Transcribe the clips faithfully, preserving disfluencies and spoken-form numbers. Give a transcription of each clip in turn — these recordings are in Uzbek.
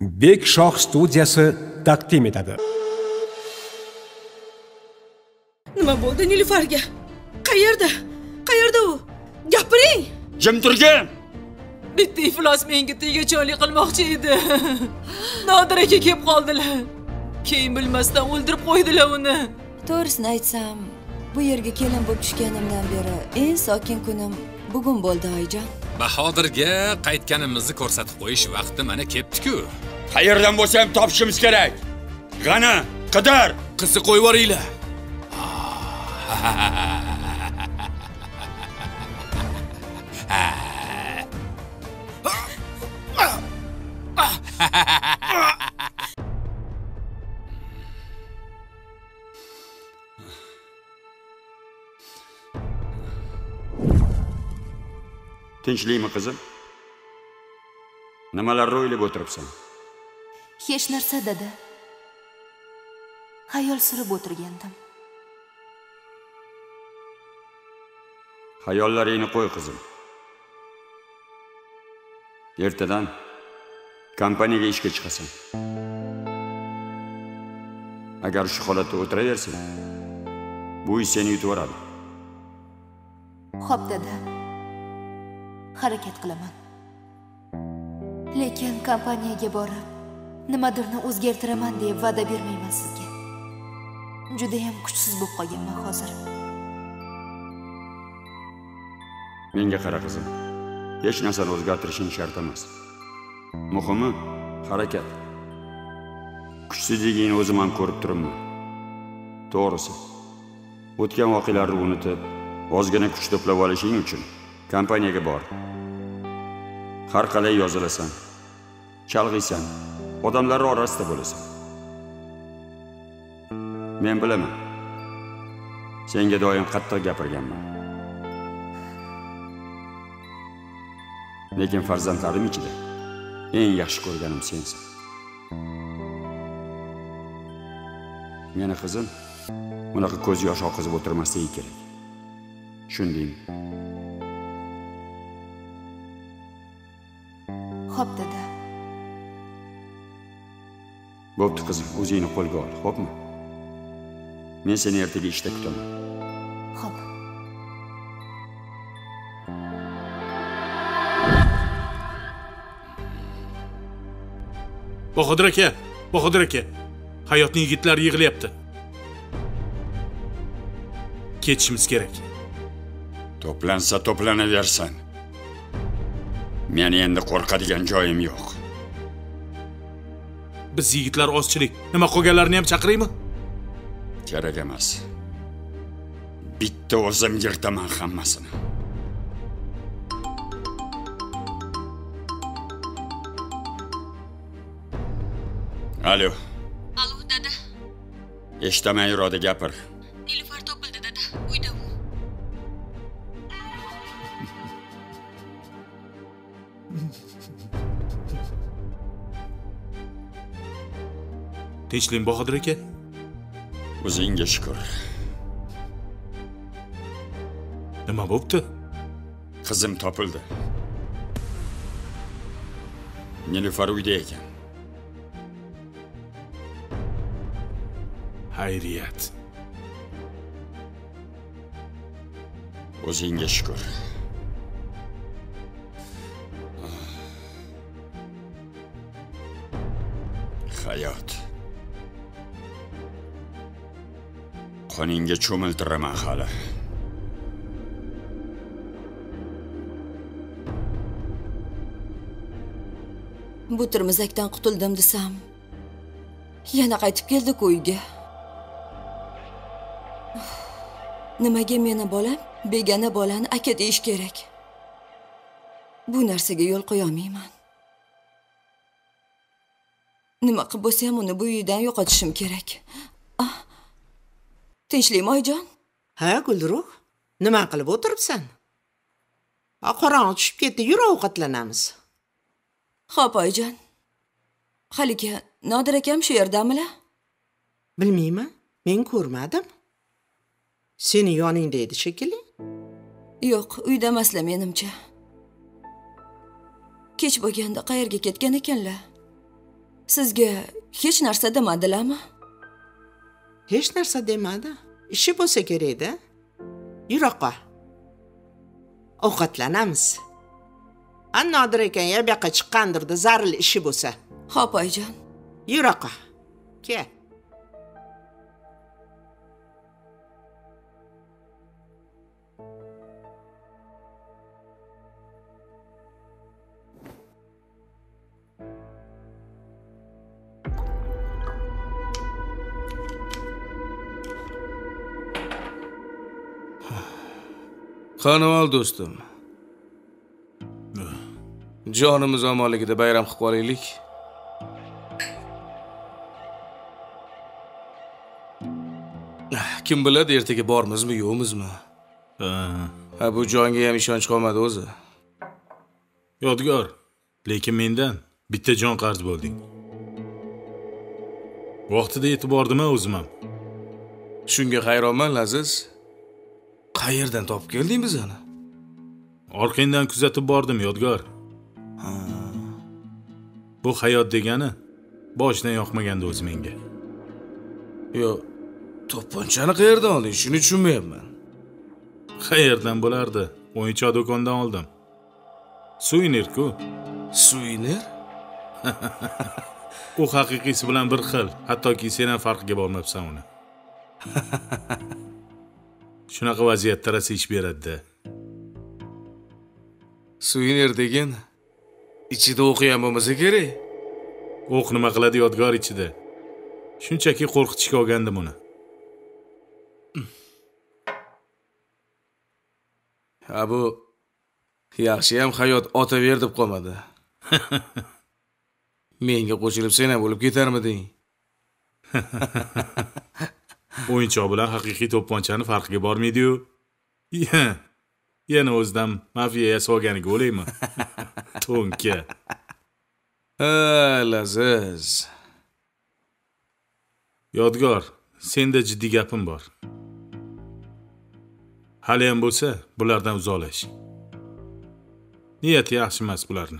Bek Shoh studiyasi taqdim etadi. Nima bo'ldi Nilufarga? Qayerda? Qayerda u? Gapiring. Jim turgin. Bitta iflos menga tegajonlik qilmoqchi edi. Nodir aka kelib qoldilar. Keyin bilmasdan o'ldirib qo'ydilar uni. To'g'risini aytsam, bu yerga kelin bo'lib tushganimdan beri eng sokin kunim bugun bo'ldi oyijon. Bahodirga qaytganimizni ko'rsatib qo'yish vaqti mana ketdi-ku. Qayerdan bo'lsa ham topishimiz kerak. Qani, qidir. Qizni qo'yib yuboringlar. Tinchlikmi qizim? Nimalarni o'ylab o'tiribsan? Hech narsa dedi. Xayol surib o'tirgandim. Xayollaringni qo'y qizim. Ertadan kompaniyaga ishga chiqasan. Agar shu holatda o'tiraversang, bu ish seni yutib yuboradi. Xo'p dedi. Harakat qilaman. Lekin kompaniyaga borib, nimadirni o'zgartiraman deb va'da bermayman sizga. Juda ham kuchsiz bo'lib qolganman hozir. Menga qara qizim. Hech narsani o'zgartirishing shart emas. Muhimi harakat. Kuchsizligingni o'zim ham ko'rib turibman. To'g'risi. O'tgan voqealarni unutib, ozgina kuch to'plab olishing uchun kompaniyaga bor. Har qalay yozilasan, chalg'iysan, odamlar orasida bo'lasan. Men bilaman. Senga doim qattiq gapirganman. Lekin farzandlarim ichida eng yaxshi ko'rganim sensan. Meni qizim, bunaqa ko'z yosh oqizib o'tirmasligi kerak. Tushundingmi? Xo'p dedi. Bo'pti qizim, o'zingni qo'lga ol, xo'pmi? Men seni ertaga ishda kutaman. Xo'p. Bahodir aka, Bahodir aka. Hayotning yigitlari yig'layapti. Ketishimiz kerak. To'plansa to'planaversan. Meni endi qo'rqadigan joyim yo'q. Biz yigitlar ozchilik, nima qilganlarini ham chaqiraymi? Kerak emas. Bitta o'zim yirtaman hammasini. Alo. Alo, dada. Eshitaman yuradi, gapir. Nilufar topildi, dada. Uyda u. Tinchlik Bahodir aka? O'zingga shukr. Nima bo'pti? Qizim topildi. Nilufar uyda ekan. Hayriyat. O'zingga shukr. Hayot. Qoningga cho'miltiraman hali. Bu turmizakdan qutuldim desam, yana qaytib keldik uyga. Nimaga meni bolam begona bolani aka deyish kerak? Bu narsaga yo'l qo'ya olmayman. Nima qilib bo'lsa ham uni bu uydan yo'qotishim kerak. Ah. Tinchlikmi oyijon? Ha, Gulruh. Nima qilib o'tiribsan? Qorong'i tushib ketdi, yur ovqatlanamiz. Xo'p oyijon. Halika, Nodir akam shu yerdamilar? Bilmayman, men ko'rmadim. Seni yoningda edi shekilli? Yo'q, uyda emaslar menimcha. Kech bo'lganda qayerga ketgan ekanlar? Sizga hech narsa demadilarmi? Hech narsa demadi. Ishi bo'lsa kerak-da. Yuroqqa. Ovqatlanamiz. An Nodir ekan ya bu yoqqa chiqqandirda zaril ishi bo'lsa. Xo'p, oyijon. Yuroqqa. Kel. Qanavol do'stim. Jonimiz omonligida bayram qilib qolaylik. Kim biladi ertaga bormizmi, yo'qmizmi? Ha, bu jonga ham ishonch qolmadi o'zi. Yodgor, lekin mendan bitta jon qarz bo'lding. Vaqtida yetib bordim o'zim ham. Shunga hayronman, Laziz. Qayerdan topib kelding bizani? Orqangdan kuzatib bordim, Yodgor. Ha. Bu hayot degani boshdan yoqmagandi o'zi menga. Yo, to'pponchani qayerdan olding? Shuni tushunmayapman. Qayerdan bo'lardi? O'yinchoq do'kondan oldim. Suvenir-ku. Suvenir? U haqiqiysi bilan bir xil, hattoki sen ham farqiga bormabsan uni. Shunaqa vaziyatda rosa ish beradi-da. Suvenir degan ichida o'qigan bo'lmasa kerak. O'q nima qiladi Yodgor ichida? Shunchaki qo'rqitishga olgandim uni. Ha, bu yaxshi ham hayot otaver deb qolmadi. Menga qo'shilib sen ham bo'lib ketarmiding? O'yinchoq bilan haqiqiy to'pponchani farqiga bormaydi-yu. Yana o'zidan mafiya yasolganiga o'laymi? To'nka. Ha, Laziz. Yodgor, senda jiddiy gapim bor. Hali ham bo'lsa, bulardan uzoqlash. Niyati yaxshi emas bularni.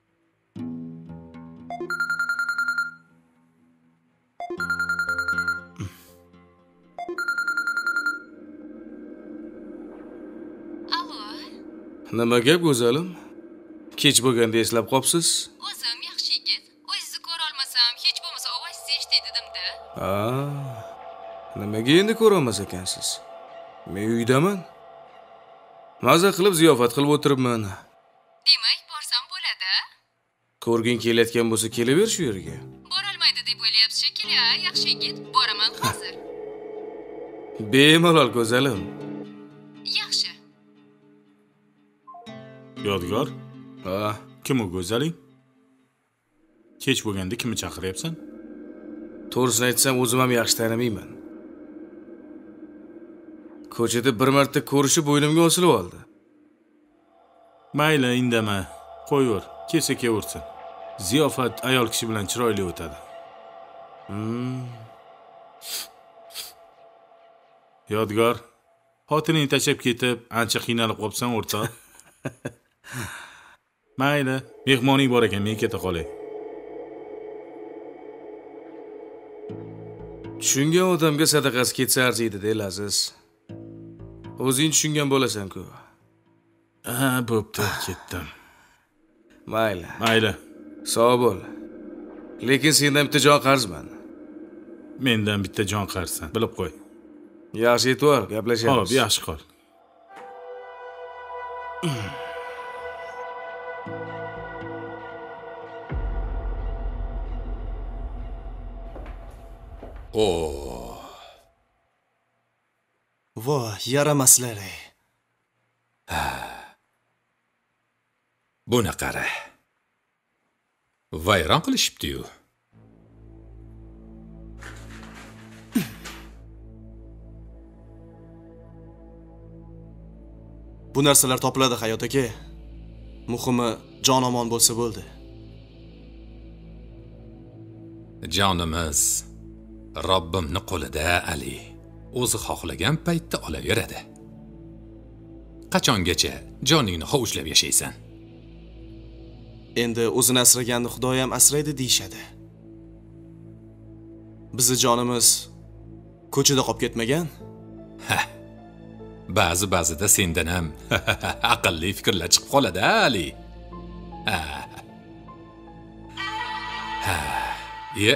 Nima gap go'zalim? Kech bo'lganda eslab qopsiz? O'zim yaxshi yigit. O'zingizni ko'ra olmasam, hech bo'lmasa ovozingizni eshitay dedim-da. Ha. Nimaga endi ko'ra olmas ekansiz? Men uydaman. Maza qilib ziyofat qilib o'tiribman. Demak, borsam bo'ladi. Ko'rging kelayotgan bo'lsa, kelaver shu yerga. Bora olmaydi deb o'ylayapsiz shekilli, ha, yaxshi yigit. Boraman hozir. Bemalol go'zalim. Yaxshi. Yodgor? Ha, kim u go'zaling? Kech bo'lganda kimni chaqiryapsan? To'g'risini aytsam, o'zim ham yaxshi tanimayman. Ko'chada bir marta ko'rishib bo'ynimga osilib oldi. Mayli, indama, qo'yaver, kelsa kelaversin. Ziyofat ayol kishi bilan chiroyli o'tadi. Hmm. Yodgor, xotining tashlab ketib, ancha qiynalib qolibsan, o'rtoq. Mayli, mehmoning bor ekan, men keta qolay. Tushungan odamga sadaqasi ketsa arziydi-da, Laziz. O'zing tushungan bo'lasan-ku. Ha, bo'pti, ketdim. Mayli. Mayli. Sog' bo'l. Lekin sendan bitta jon qarzman. Mendan bitta jon qarzsan, bilib qo'y. Yaxshi yetib ol, gaplashamiz. Xo'p, yaxshi qol. Oh. Voh, yaramaslar. Buni qara. Vayron qilishibdi-yu. Bu narsalar topiladi hayot aka. Muhimi jon omon bo'lsa bo'ldi. Jonimiz Robbimning qo'lida, Ali. O'zi xohlagan paytda olaveradi. Qachongacha joningni hovuchlab yashaysan? Endi o'zini asraganni Xudo ham asraydi deyshadi. Bizi jonimiz ko'chada qolib ketmagan? Ba'zi ba'zida sendan ham aqlli fikrlar chiqib qoladi, Ali. Ha. Ha. Ye.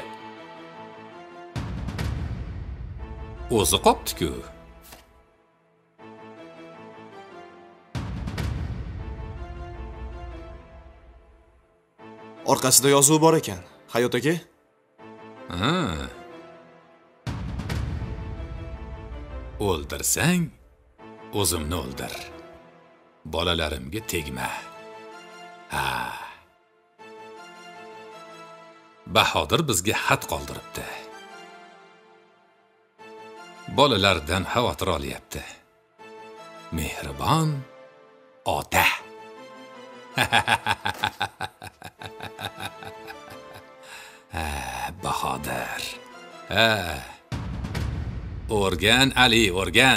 O'zi qopdi-ku. Orqasida yozuv bor ekan. Hayot aka? Ha. O'ldirsang, o'zimni o'ldir. Bolalarimga tegma. Ha. Bahodir bizga xat qoldiribdi. Bolalardan xavotir olyapti. Mehribon ota. Ha, Bahodir. Ha. O'rgan, Ali, o'rgan.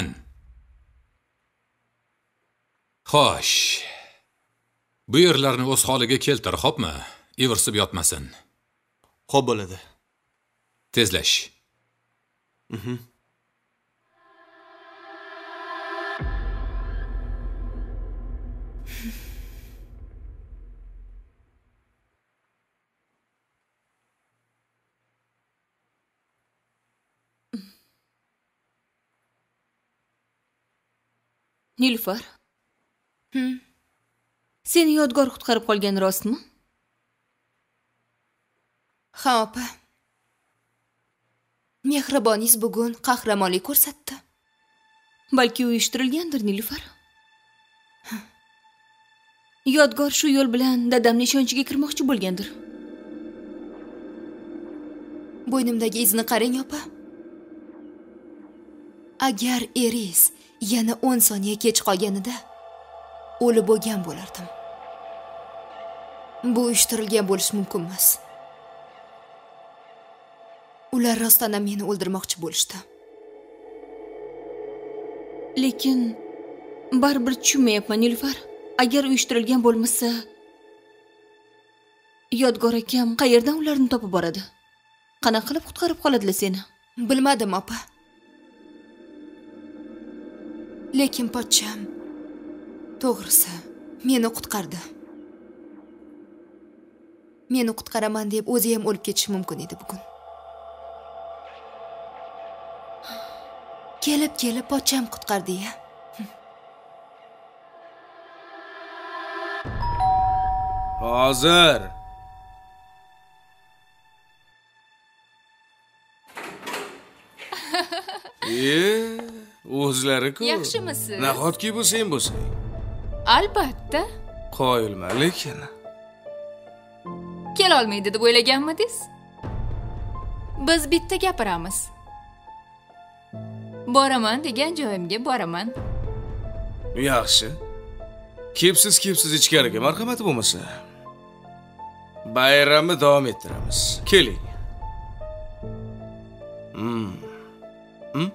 Xo'sh. Bu yerlarni o'z holiga keltir, xo'pmi? Ivirsib yotmasin. Xo'p bo'ladi. Tezlash. Mhm. Nilufar. Hmm. Seni Yodgor qutqarib qolgan rostmi? Ha, opa. Mehriboningiz bugun qahramonlik ko'rsatdi. Balki uyushtirilgandir, Nilufar. Yodgor shu yo'l bilan dadamning ishonchiga kirmoqchi bo'lgandir. Bo'ynimdagi izni qarang, opa. Agar eringiz yana o'n soniya kech qolganida o'lib bo'lgan bo'lardim. Bu uyushtirilgan bo'lish mumkin emas. Ular rostdan ham meni o'ldirmoqchi bo'lishdi. Lekin baribir tushunmayapman, Nilufar. Agar uyushtirilgan bo'lmasa, Yodgor akam qayerdan ularni topib boradi? Qanaqa qilib qutqarib qoladilar seni? Bilmadim, opa. Lekin pochcham to'g'risi meni qutqardi. Meni qutqaraman deb o'zi ham o'lib ketishi mumkin edi bugun. Kelib-kelib pochcham qutqardi-ya. Hozir. Ye, o'zlari-ku. Yaxshimisiz? Nahotki bu sen bo'lsang. Albatta. Qoyilman, lekin Kel olmaydi deb o'ylaganmidingiz? Biz bitta gapiramiz. Boraman degan joyimga boraman. Yaxshi. Kepsiz-kepsiz ichkariga marhamati bo'lmasa, bayramni davom ettiramiz. Keling. Hmm. Hmm?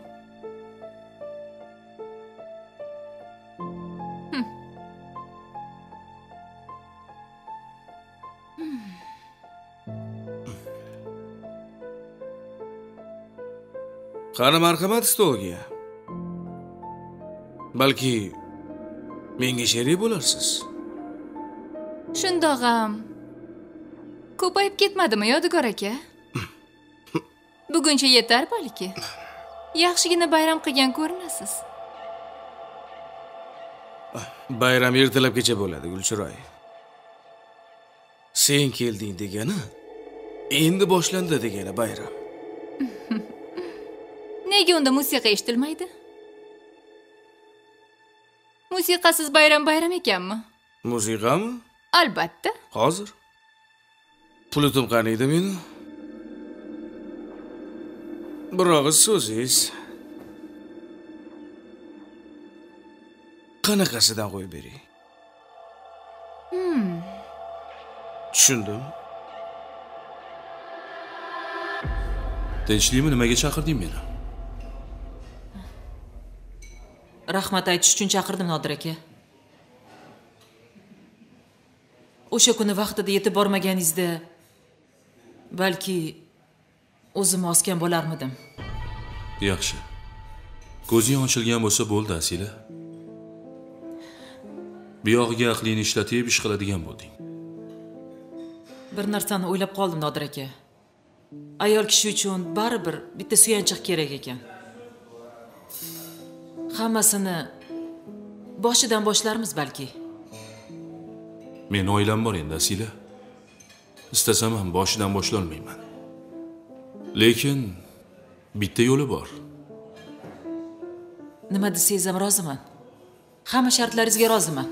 Qani marhamat stolga. Balki menga sherik bo'larsiz. Shundoq ham ko'payib ketmadimi, Yodgor aka? Buguncha yetar balki. Yaxshigina bayram qilgan ko'rinasiz. Bayram ertalabgacha bo'ladi, Gulchiroy. Sen kelding degani, endi boshlandi degani bayram. Nega unda musiqa eshitilmaydi? Musiqasiz bayram bayram ekanmi? Musiqami? Albatta. Hozir. Pulutim qaniydi meni? Bir og'iz so'zingiz. Qanaqasidan qo'yib bering? Hmm. Tushundim. Tinchlikmi, nimaga chaqirding meni? Rahmat aytish uchun chaqirdim, Nodir aka. O'sha kuni vaqtida yetib bormaganingizda balki o'zim osgan bo'larmidim. Yaxshi. Ko'zing ochilgan bo'lsa bo'ldi, Asila. Buyog'iga aqlingni ishlatib ish qiladigan bo'lding. Bir narsani o'ylab qoldim, Nodir aka. Ayol kishi uchun baribir bitta suyanchiq kerak ekan. Hammasini boshidan boshlarmiz balki. Men oilam bor endi, Asila. Istasam ham boshidan boshlolmayman. Lekin bitta yo'li bor. Nima desangiz ham roziman. Hamma shartlaringizga roziman.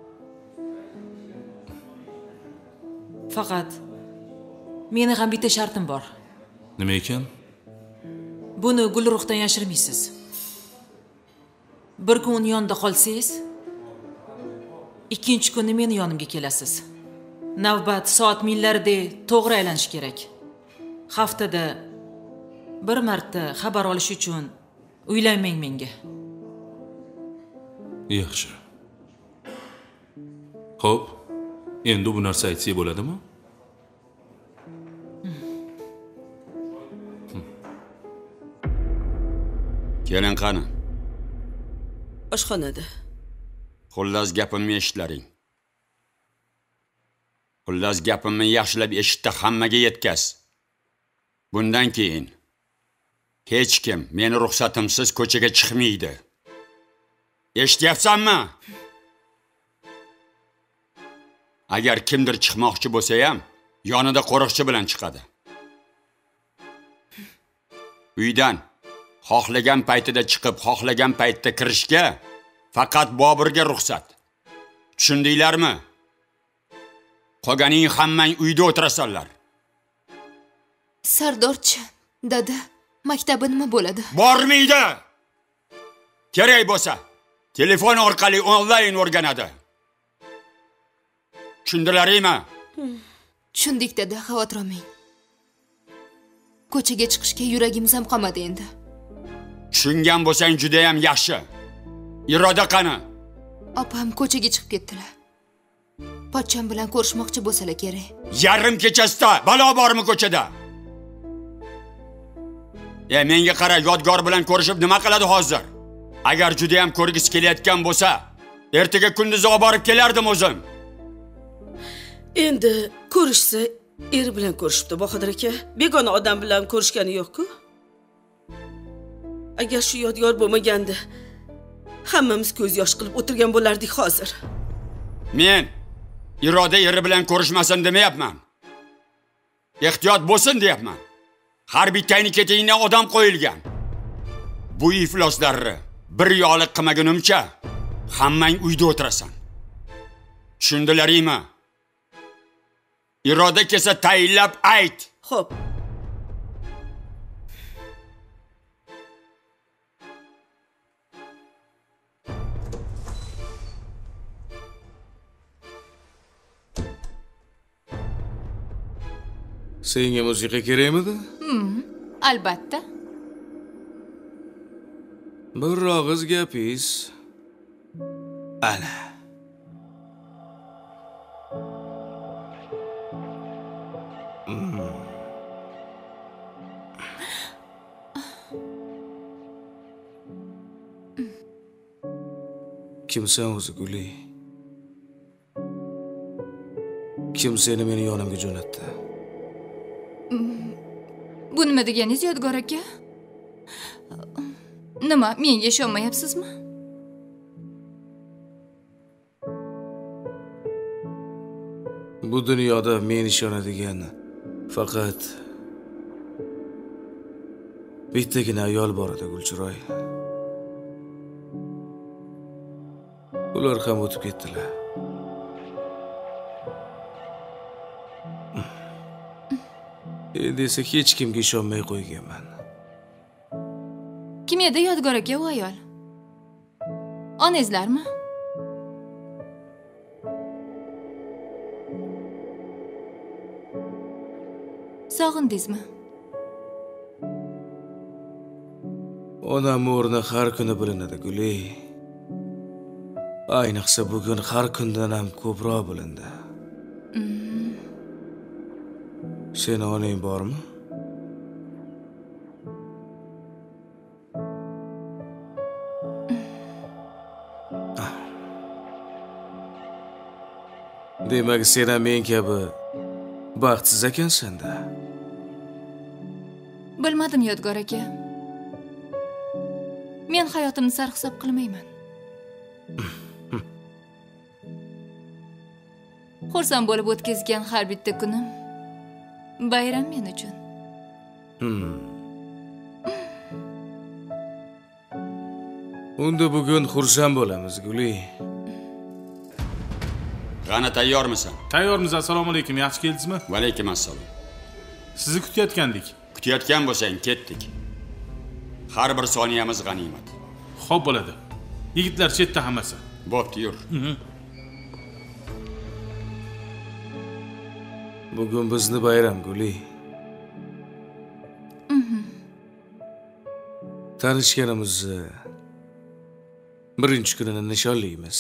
Faqat meni ham bitta shartim bor. Nima ekan? Buni Gulruhdan yashirmaysiz. Bir kun uning yonida qolsangiz, ikkinchi kuni meni yonimga kelasiz. Navbat soat millaridek to'g'ri aylanish kerak. Haftada bir marta xabar olish uchun uylanmang menga. Yaxshi. Xo'p, endi bu narsa aytsak bo'ladimi? Kelin qani? Oshxonada. Xullas gapimni eshitlaring. Xullas gapimni yaxshilab eshitdi, hammaga yetkaz. Bundan keyin hech kim meni ruxsatimsiz ko'chaga chiqmaydi. Eshityapsanmi? Agar kimdir chiqmoqchi bo'lsa ham, yonida qo'riqchi bilan chiqadi. Uydan xohlagan paytida chiqib, xohlagan paytda kirishga faqat Boburga ruxsat. Tushundinglarmi? Qolganing hammang uyda o'tirasanlar. Sardorchi, dada, maktabi nima bo'ladi? Bormaydi. Kerak bo'lsa, telefon orqali onlayn o'rganadi. Tushundilaringmi? Tushundik dada, xavotir olmang. Ko'chaga chiqishga yuragimiz ham qolmadi endi. Tushungan bo'lsang juda ham yaxshi. Iroda qani? Opam ko'chaga chiqib ketdilar. Pochcham bilan ko'rishmoqchi bo'lsalar kerak. Yarim kechasida balo bormi ko'chada? E, menga qara, Yodgor bilan ko'rishib nima qiladi hozir? Agar juda ham ko'rgisi kelayotgan bo'lsa, ertaga kunduz olib borib kelardim o'zim. Endi ko'rishsa, er bilan ko'rishibdi, Bahodir aka. Begona odam bilan ko'rishgani yo'q-ku. Agar shu Yodgor bo'lmaganda, hammamiz ko'z yosh qilib o'tirgan bo'lardik hozir. Men Iroda eri bilan ko'rishmasin demayapman. Ehtiyot bo'lsin deyapman. Har bittayni ketingdan odam qo'yilgan. Bu ifloslarni bir yo'liq qilmagunimcha hammang uyda o'tirasan. Tushundilaringmi? Iroda kelsa tayinlab ayt. Xo'p. Senga musiqa kerakmidi? Hmm, albatta. Bir og'iz gapingiz. Ana. Hmm. Kimsan o'zi, Guli? Kim seni meni yonimga jo'natdi? Bu nima deganingiz, Yodgor aka? Nima, menga ishonmayapsizmi? Bu dunyoda men ishonadigan faqat bittagina ayol bor edi, Gulchiroy. Ular ham o'tib ketdilar. Endi esa hech kimga ishonmay qo'yganman. Kim edi Yodgor aka u ayol? Onangizlarmi? Sog'indingizmi? Onam o'rni har kuni bilinadi, Guli. Ayniqsa bugun har kundan ham ko'proq bilindi. Mm. Seni onang bormi? Demak, sen ham men kabi baxtsiz ekansan-da. Bilmadim, Yodgor aka. Men hayotimni sarhisob qilmayman. Xursand bo'lib o'tkazgan har bitta kunim bayram men uchun. Hmm. Unda bugun xursand bo'lamiz, Guli. G'ana tayyormisan? Tayyormiz. Assalomu alaykum. Yaxshi keldingizmi? Va alaykum assalom. Sizni kutayotgandik. Kutayotgan bo'lsang, ketdik. Har bir soniyamiz g'animat. Xo'p bo'ladi. Yigitlar chetda hammasi. Bo'pti, yur. Bugun bizni bayram, Guli. Tanishganimizni birinchi kunini nishonlaymiz.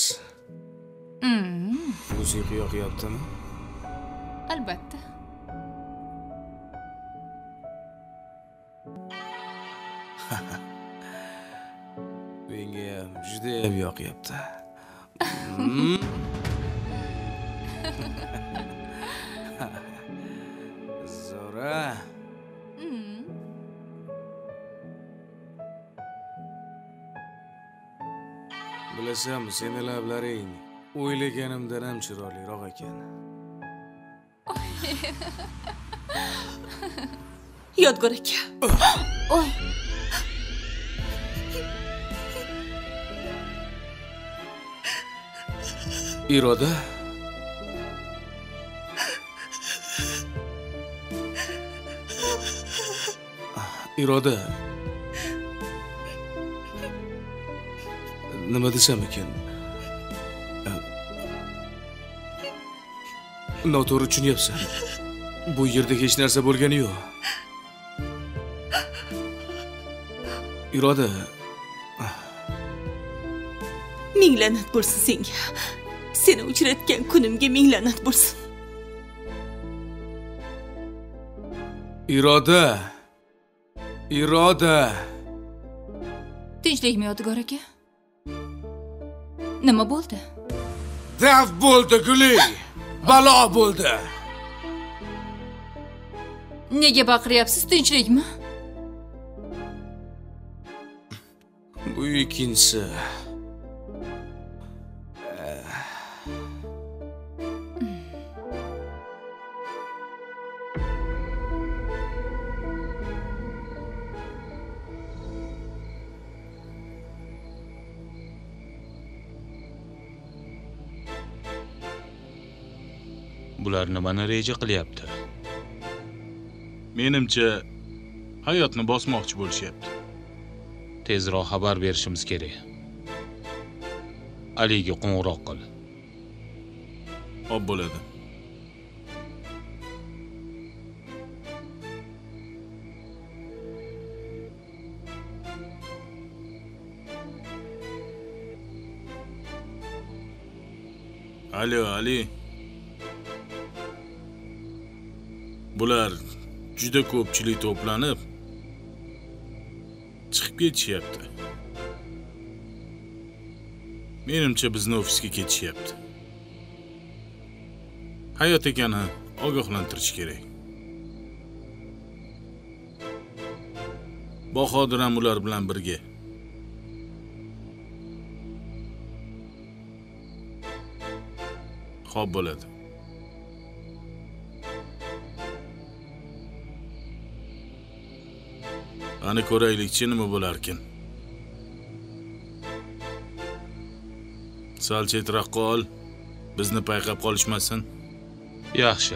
Musiqa yoqyaptimi? Albatta. Menga ham juda ham yoqyapti. Zora. Bilasanmi, seni lablaring o'ylaganimdan ham chiroyliroq ekan. Yodgor aka. Oy. Iroda. Iroda. Nima desam ekan? Noto'g'ri tushunyapsan. Bu yerda hech narsa bo'lgani yo'q. Iroda. Ming la'nat bo'lsin senga. Seni uchratgan kunimga ming la'nat bo'lsin. Iroda. Iroda. Tinchlikmi, Yodgor aka? Nima bo'ldi? Dav bo'ldi, Guli. Balo bo'ldi. Nega baqiryapsiz? Tinchlikmi? Bu ikkinchisi. Bular nimani reja qilyapti? Menimcha hayotni bosmoqchi bo'lishyapti. Tezroq xabar berishimiz kerak. Aliga qo'ng'iroq qil. Xo'p bo'ladi. Alo, Ali. Bular juda ko'pchilik to'planib chiqib ketishyapti. Menimcha bizni ofisga ketishyapti. Hayot ekani ogohlantirish kerak. Bahodir ham ular bilan birga. Xo'p bo'ladi. Ani ko'raylikchi nima bo'lar ekan. Sal chetroqqa ol, bizni payqab qolishmasin. Yaxshi.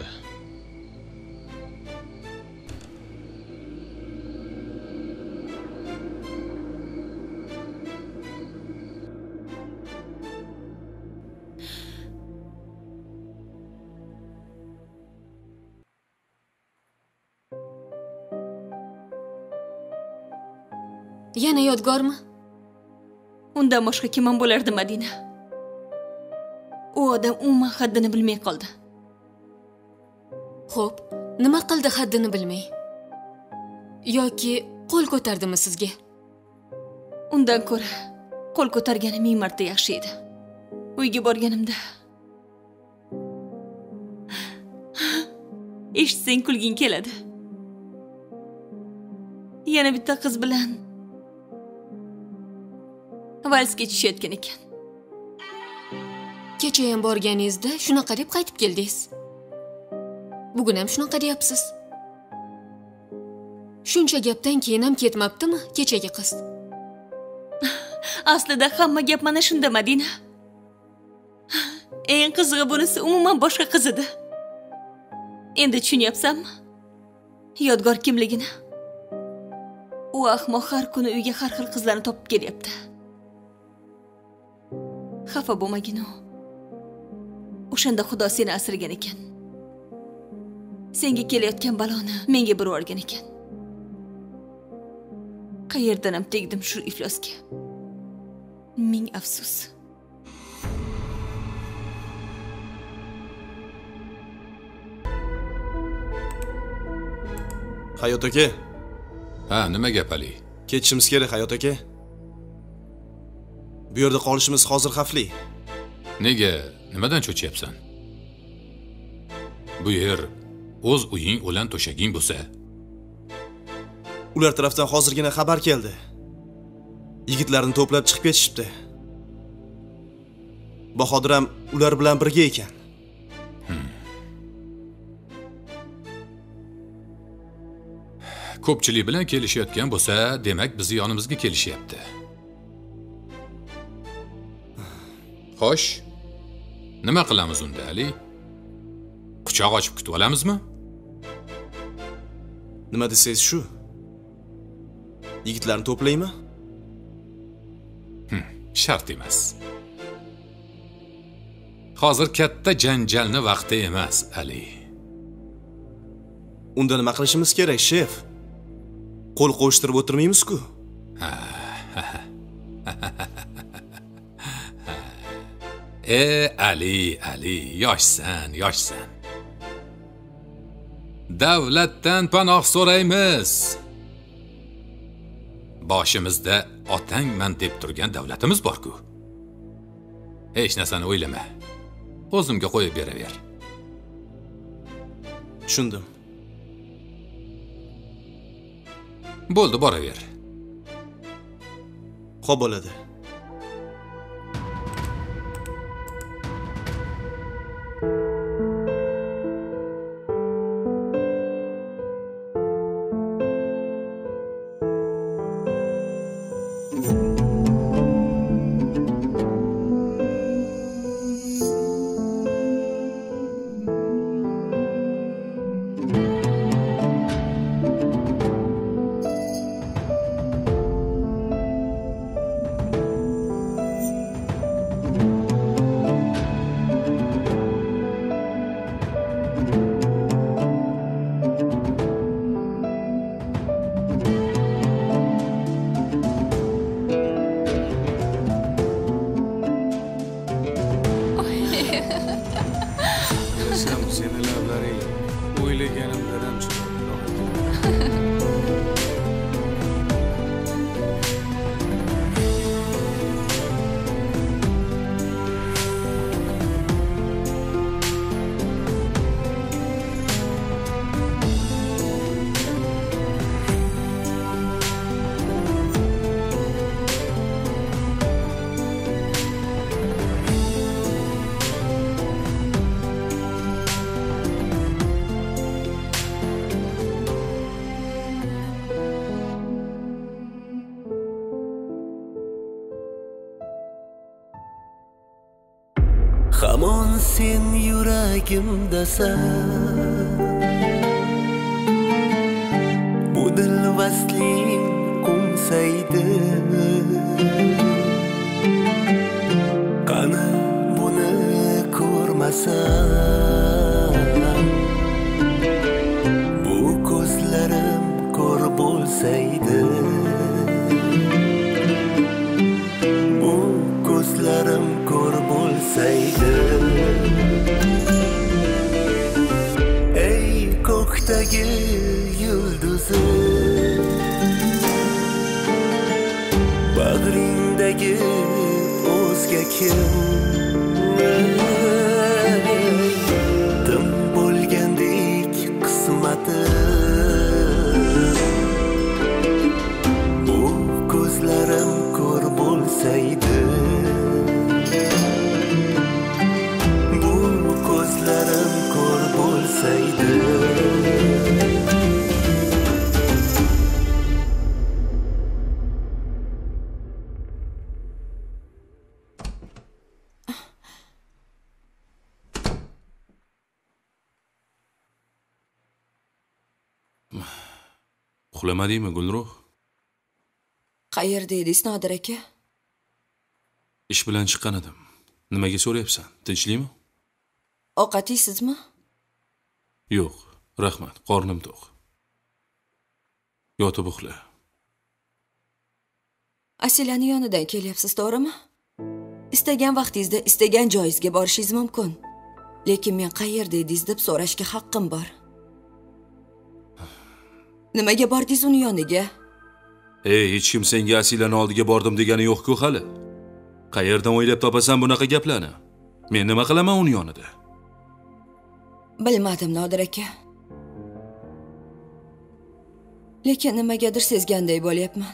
Yana Yodgormi? Undan boshqa kim ham bo'lardi, Madina? U odam umuman haddini bilmay qoldi. Xo'p, nima qildi haddini bilmay? Yoki qo'l ko'tardimi sizga? Undan ko'ra qo'l ko'targani ming marta yaxshi edi. Uyga borganimda eshitsang kulging keladi. Yana bitta qiz bilan valsga tushayotgan ekan. Kecha ham borganingizda shunaqa deb qaytib keldingiz. Bugun ham shunaqa deyapsiz. Shuncha gapdan keyin ham ketmabdimi kechagi qiz? Aslida hamma gap mana shunda, Madina. Eng qizig'i bunisi umuman boshqa qiz edi. Endi tushunyapsanmi? Yodgor kimligini? U ahmoq har kuni uyga har xil qizlarni topib kelyapti. Xafa bo'lmagin u. O'shanda Xudo seni asragan ekan. Senga kelayotgan baloni menga bir yuborgan ekan. Qayerdan ham tegdim shu iflosga. Ming afsus. Hayot aka. Ha, nima gap Ali? Ketishimiz kerak, Hayot aka. Bu yerda qolishimiz hozir xavfli. Nega? Nimadan cho'chiyapsan? Bu yer o'z uying o'lan to'shaging bo'lsa, ular tarafdan hozirgina xabar keldi. Yigitlarni to'plab chiqib ketishibdi. Bahodir ham ular bilan birga ekan. Hmm. Ko'pchilik bilan kelishayotgan bo'lsa, demak bizni yonimizga kelishyapti. Xo'sh, nima qilamiz unda, Ali? Quchoq ochib kutib olamizmi? Nima desangiz shu? Yigitlarni to'playmi? Hmm, shart emas. Hozir katta janjalni vaqti emas, Ali. Unda nima qilishimiz kerak, shef? Qo'l qo'shtirib o'tirmaymiz-ku. E, Ali, Ali, yoshsan, yoshsan. Davlatdan panoh so'raymiz. Boshimizda otangman deb turgan davlatimiz bor-ku. Hech narsani o'ylama. O'zimga qo'yib beraver. Tushundim. Bo'ldi, boraver. Xo'p bo'ladi. Hamon sen yuragimdasan, bu dil vasling qo'msaydi. Qani buni ko'rmasam, bu ko'zlarim ko'r bo'lsaydi. Bu ko'zlarim ko'r bo'lsaydi. Ey ko'kdagi yulduzim, bag'ringdagi o'zga kim? Tim bo'lgandek Uxlamadingmi, Gulruh? Qayerda edingiz, Nodir aka? Ish bilan chiqqan edim. Nimaga so'rayapsan? Tinchlikmi? Ovqat yeysizmi? Yo'q, rahmat. Qornim to'q. Yotib uxla. Asilani yonidan kelyapsiz, to'g'rimi? Istagan vaqtingizda istagan joyingizga borishingiz mumkin. Lekin men qayerda edingiz deb so'rashga haqqim bor. Nimaga bordingiz uni yoniga? Ey, hech kim senga Asilani oldiga bordim degani yo'q-ku hali. Qayerdan o'ylab topasan bunaqa gaplarni? Men nima qilaman uni yonida? Bilmadim, Nodir aka. Lekin nimagadir sezganday bo'lyapman.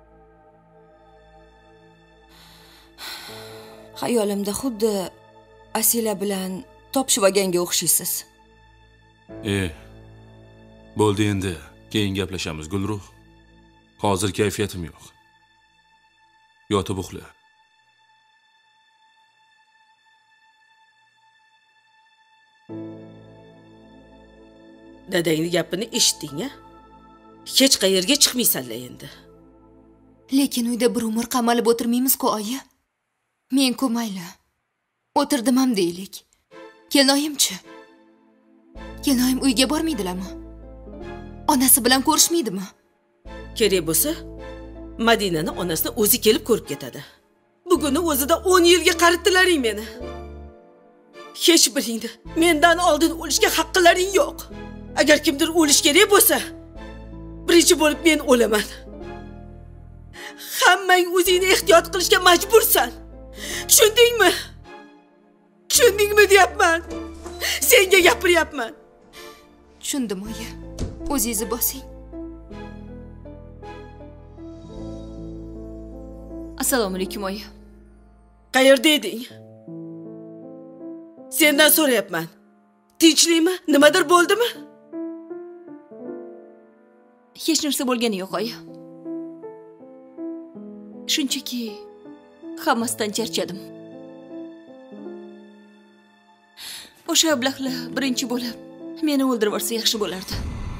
Xayolimda xuddi Asila bilan topishib olganga o'xshaysiz. E, bo'ldi endi. Keyin gaplashamiz, Gulruh. Hozir kayfiyatim yo'q. Yotib uxla. Dadangning gapini eshitding-a? Hech qayerga chiqmaysanlar endi. Lekin uyda bir umr qamalib o'tirmaymiz-ku, oyi. Men-ku mayli. O'tirdim ham deylik. Kelinoyimchi? Kelinoyim uyga bormaydilarmi? Onasi bilan ko'rishmaydimi? Kerak bo'lsa, Madinani onasini o'zi kelib ko'rib ketadi. Buguni o'zida o'n yilga qaritdilaring meni. Hech biringni mendan oldin o'lishga haqqilaring yo'q. Agar kimdir o'lish kerak bo'lsa, birinchi bo'lib men o'laman. Hammang o'zingni ehtiyot qilishga majbursan. Tushundingmi? Tushundingmi deyapman. Senga gapiryapman. Tushundim, oyi. O'zingizni bosing. Assalomu alaykum, oyi. Qayerda eding? Sendan so'rayapman. Tinchlikmi? Nimadir bo'ldimi? Hech narsa bo'lgani yo'q, oyi. Shunchaki hammasidan charchadim. O'sha ablahlar birinchi bo'lib meni o'ldirib yuborsa yaxshi bo'lardi.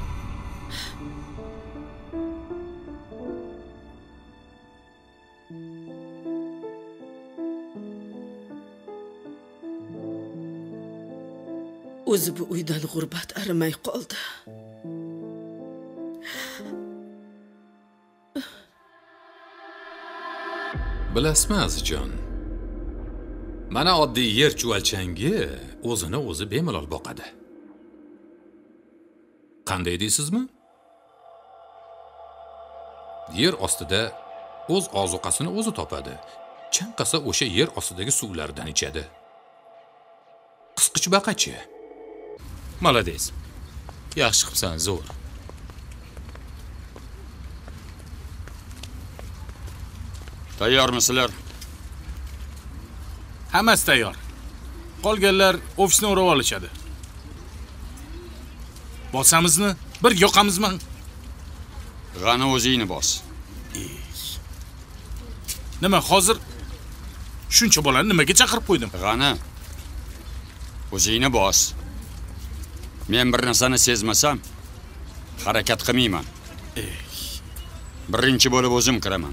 O'zi bu uydan g'urbat arimay qoldi. Bilasizmi, Azizjon? Mana oddiy yer chuvalchangi o'zini o'zi bemalol boqadi. Qanday deysizmi? Yer ostida o'z ozuqasini o'zi topadi. Chanqasa o'sha yer ostidagi suvlardan ichadi. Qisqich baqachi. Malades. Yaxshi qilibsan, zo'r. Tayyormisizlar? Hammasi tayyor. Qolganlar ofisni o'rab olishadi. Bosamizmi? Bir yoqamizmi? G'ani o'zingni bos. Nima, hozir shuncha bolani nimaga chaqirib qo'ydim? G'ani o'zingni bos. Men bir narsani sezmasam, harakat qilmayman. Birinchi bo'lib o'zim kiraman.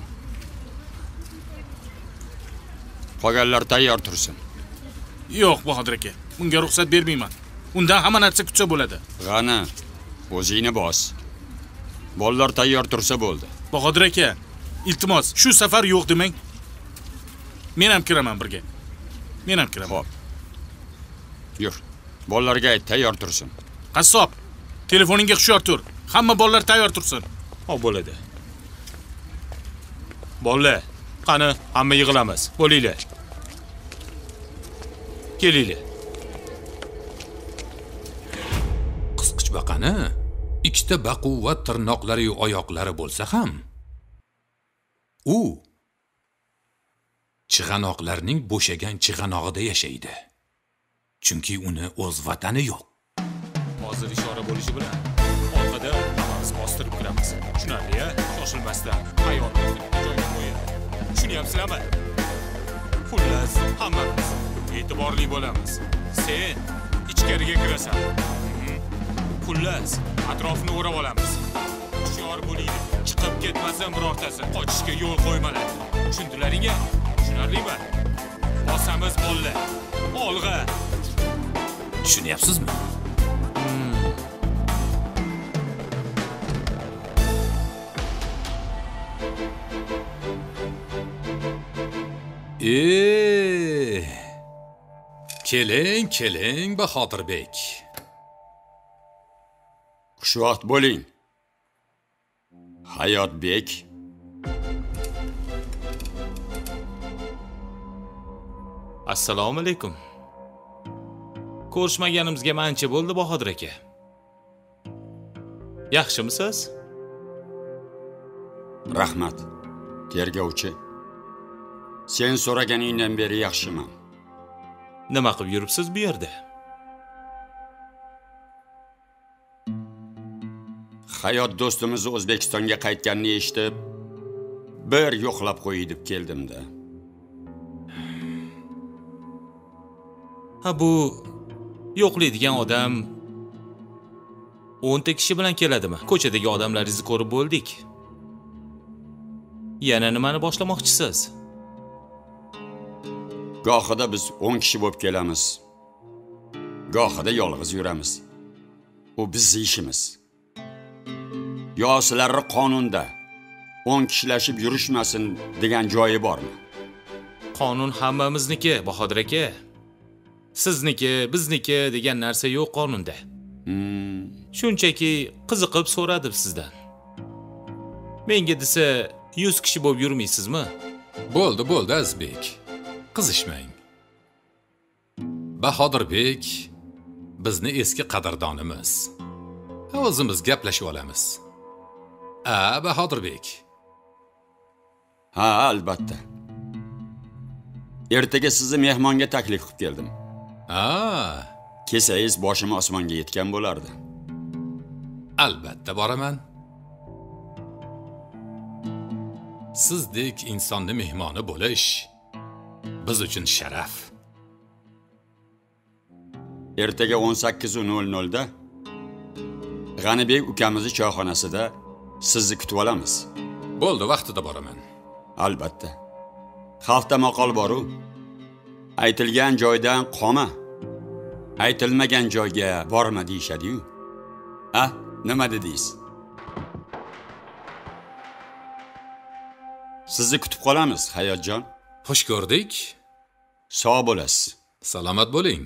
Qolganlar tayyor tursin. Yo'q, Bahodir aka. Bunga ruxsat bermayman. Undan hamma narsa kutsa bo'ladi. G'ani, o'zingni bos. Bolalar tayyor tursa bo'ldi. Bahodir aka, iltimos, shu safar yo'q demang. Men ham kiraman birga. Men ham kiraman. Xo'p. Yur. Bolalarga ayt, tayyor tursin. Qassob, telefoningga hushyor tur. Hamma bolalar tayyor tursin. Xo'p, bo'ladi. Bolalar, qani, hamma yig'ilamiz. Bo'linglar. Kelinglar. Qisqich baqani ikkita baquvvat tirnoqlari yu oyoqlari bo'lsa ham, u chig'anoqlarning bo'shagan chig'anog'ida yashaydi. Chunki uni o'z vatani yo'q. Hozir ishora bo'lishi bilan orqada hammamiz bostirib kiramiz. Tushunarli-a? Shoshilmasdan hayotni joyiga qo'yadi. Tushunyapsizlarmi? Xullas, hammamiz e'tiborli bo'lamiz. Sen ichkariga kirasan. Xullas, atrofni o'rab olamiz. Hushyor bo'ling. Qo'ymasin birortasi. Qochishga yo'l qo'ymalar. Tushundilaringmi? Tushunarlimi? Bosamiz bo'ldi. Olg'a. Tushunyapsizmi? Eee, keling, keling Bahodirbek. Xushvaqt bo'ling. Hayotbek. Assalomu alaykum. Ko'rishmaganimizga ancha bo'ldi Bahodir aka. Yaxshimisiz? Rahmat. Tergovchi. Sen so'raganingdan beri yaxshiman. Nima qilib yuribsiz bu yerda? Hayot do'stimiz O'zbekistonga qaytganini eshitib, bir yo'qlab qo'yay deb keldim-da. Ha bu yo'qlaydigan odam o'nta kishi bilan keladimi? Ko'chadagi odamlaringizni ko'rib bo'ldik. Yana nimani boshlamoqchisiz? Gohida biz o'n kishi bo'lib kelamiz. Gohida yolg'iz yuramiz. U bizning ishimiz. Yo sizlarning qonunda o'n kishilashib yurishmasin degan joyi bormi? Qonun hammamizniki, Bahodir aka. Sizniki, bizniki degan narsa yo'q qonunda. Hmm. Shunchaki qiziqib so'radim sizdan. Menga desa yuz kishi bo'lib yurmaysizmi? Bo'ldi, bo'ldi Azizbek. Qizishmang. Bahodirbek bizni eski qadrdonimiz. O'zimiz gaplashib olamiz. A, Bahodirbek. Ha, albatta. Ertaga sizni mehmonga taklif qilib keldim. Ha, kelsangiz boshim osmonga yetgan bo'lardi. Albatta boraman. Sizdek insonni mehmoni bo'lish biz uchun sharaf. Ertaga o'n sakkiz nol nol da G'anibek ukamizni choyxonasida sizni kutib olamiz. Bo'ldi, vaqtida boraman. Albatta. Xalqda maqol bor-ku. Aytilgan joydan qoma, aytilmagan joyga borma deyshadi-yu. Ha, nima dedingiz? Sizni kutib qolamiz, Hayotjon. Xush ko'rdik. Sog' bo'lasiz. Salomat bo'ling.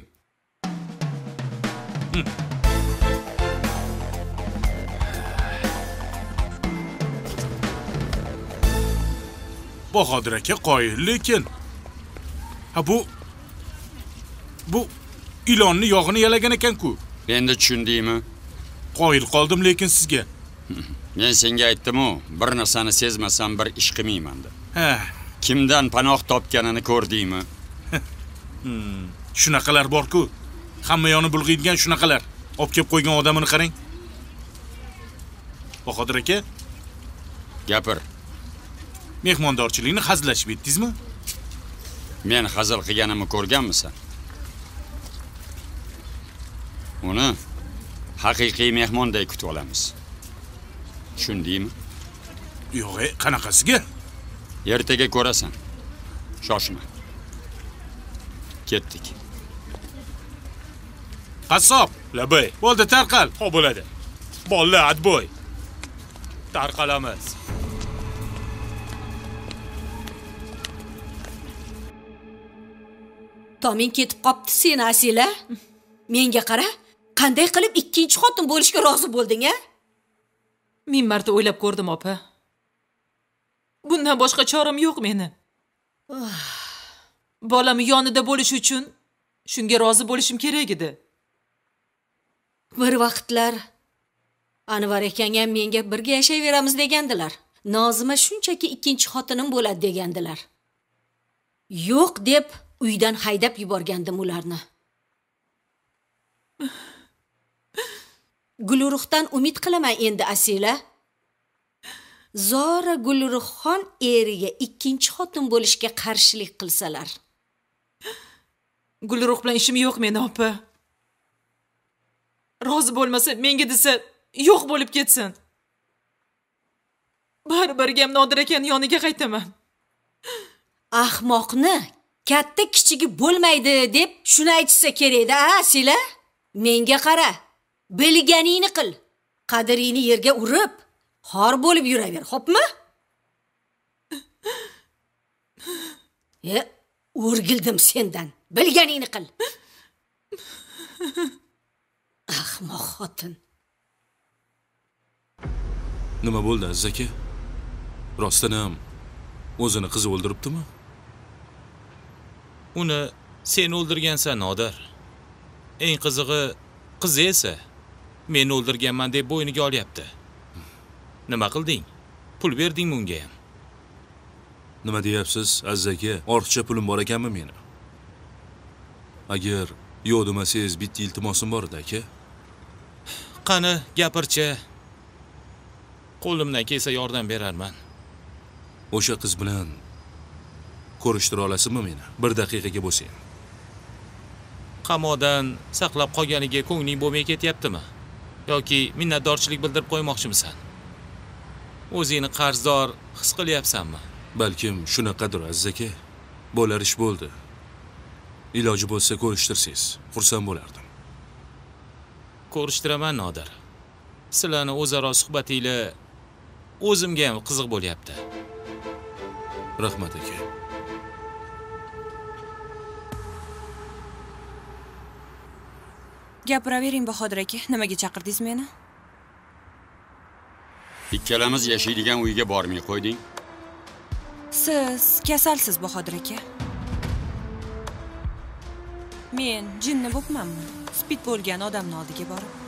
Bahodir aka qoyil, lekin ha bu bu ilonni yog'ini yalagan ekan-ku. Endi tushundingmi? Qoyil qoldim lekin sizga. Men senga aytdim-ku, bir narsani sezmasam bir ish qilmayman deb. Ha, kimdan panoh topganini ko'rdingmi? Hmm, shunaqalar bor-ku. Hamma yoni bulg'iydigan shunaqalar. Olib kelib qo'ygan odamini qarang. Bahodir aka, gapir. Mehmondorchilikni hazillashib etdingizmi? Men hazil qilganimni ko'rganmisan? Uni haqiqiy mehmonday kutib olamiz. Tushundingmi? Yo'q, qanaqasiga? Ertaga ko'rasan. Shoshma. Ketdik. Qassob, labay. Bo'ldi, tarqal. Xo'p bo'ladi. Bolla, adboy. Tarqalamiz. Toming ketib qopti sen Asila. Menga qara, qanday qilib ikkinchi xotin bo'lishga rozi bo'lding-a? Ming marta o'ylab ko'rdim, opa. Bundan boshqa choram yo'q meni. Bolam yonida bo'lish uchun shunga rozi bo'lishim kerak edi. Bir vaqtlar Anvar akang ham menga birga yashayveramiz degandilar. Nozima shunchaki ikkinchi xotinim bo'ladi degandilar. Yo'q deb uydan haydab yuborgandim ularni. Gulruhdan umid qilaman endi Asila. Zora Gulruhxon eriga ikkinchi xotin bo'lishga qarshilik qilsalar. Gulruh bilan ishim yo'q meni, opa. Rozi bo'lmasa menga desa yo'q bo'lib ketsin. baribir ham Nodir akani yoniga qaytaman. Ahmoqni katta kichigi bo'lmaydi deb shuni aytsa kerak-da, a, sila? Menga qara. Bilganingni qil. Qadringni yerga urib, xor bo'lib yuraver, xo'pmi? E, o'rgildim sendan. Bilganingni qil. Ahmoq xotin. Nima bo'ldi, Aziz aka? Rostdan ham o'zini qizi o'ldiribdimi? Uni sen o'ldirgansan, Nodir. Eng qizig'i, qizi esa men o'ldirganman deb bo'yniga olyapti. Nima qilding? Pul berdingmi unga ham? Nima deyapsiz, Aziz aka? Ortiqcha pulim bor ekanmi meni? Agar yo'q demasangiz, bitta iltimosim bor edi, aka. Qani, gapirchi. Qo'limdan kelsa yordam berarman. O'sha qiz bilan ko'rishtira olasizmi meni? Bir daqiqaga bo'lsa ham. Qamoqdan saqlab qolganiga ko'ngling bo'lmay ketyaptimi? Yoki minnatdorchilik bildirib qo'ymoqchimisan? O'zingni qarzdor his qilyapsanmi? Balkim shunaqadir, Aziz aka. Bo'lar ish bo'ldi. Iloji bo'lsa ko'rishtirsangiz, xursand bo'lardim. Ko'rishtiraman, Nodir. Sizlarni o'zaro suhbatinglar o'zimga ham qiziq bo'lyapti. Rahmat aka. Gapiravering Bahodir aka, nimaga chaqirdingiz meni? Ikkalamiz yashaydigan uyga bormay qo'yding. Siz kasalsiz Bahodir aka. Men jinni bo'pmanmi? Spid bo'lgan odamning oldiga borib